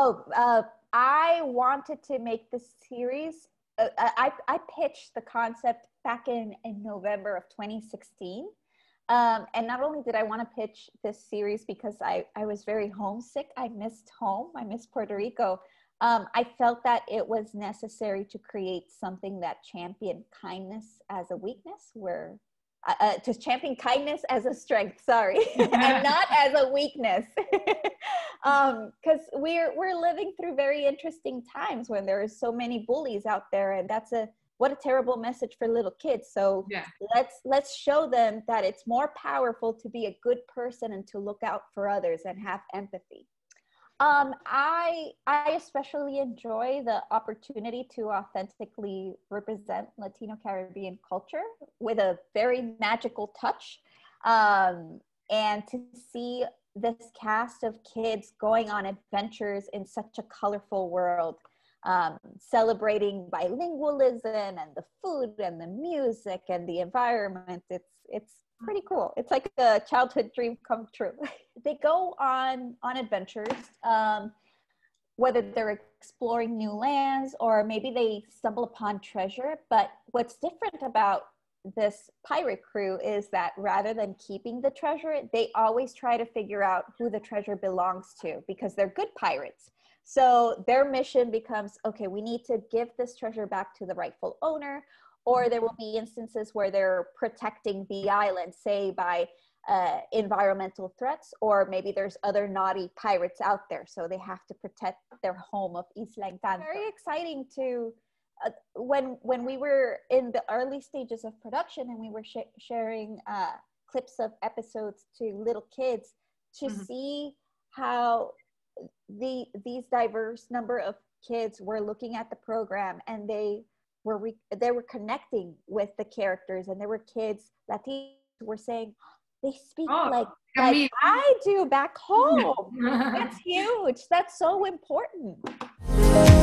I wanted to make this series. I pitched the concept back in November of 2016. And not only did I want to pitch this series because I was very homesick. I missed home. I missed Puerto Rico. I felt that it was necessary to create something that championed kindness as a weakness, where to champion kindness as a strength, sorry, and not as a weakness. Because we're living through very interesting times when there are so many bullies out there, and what a terrible message for little kids. So Yeah. let's show them that it's more powerful to be a good person and to look out for others and have empathy. I especially enjoy the opportunity to authentically represent Latino Caribbean culture with a very magical touch, and to see this cast of kids going on adventures in such a colorful world, celebrating bilingualism and the food and the music and the environment. It's pretty cool. It's like a childhood dream come true. They go on adventures, whether they're exploring new lands or maybe they stumble upon treasure. But what's different about this pirate crew is that rather than keeping the treasure, they always try to figure out who the treasure belongs to, because they're good pirates. So their mission becomes, okay, we need to give this treasure back to the rightful owner, or there will be instances where they're protecting the island, say by environmental threats, or maybe there's other naughty pirates out there, so they have to protect their home of Isla Encanto. Very exciting to, when we were in the early stages of production and we were sharing clips of episodes to little kids, to see how these diverse number of kids were looking at the program, and they were connecting with the characters, and there were kids Latinos who were saying, they speak like I do back home. That's huge. That's so important.